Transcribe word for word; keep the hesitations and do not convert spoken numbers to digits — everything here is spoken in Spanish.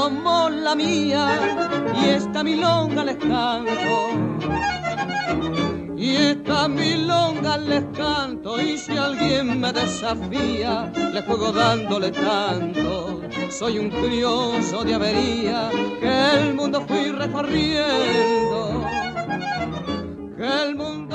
como la mía, y esta milonga les canto. Y esta milonga les canto, y si alguien me desafía, le juego dándole tanto. Soy un curioso de avería, que el mundo fui recorriendo, que el mundo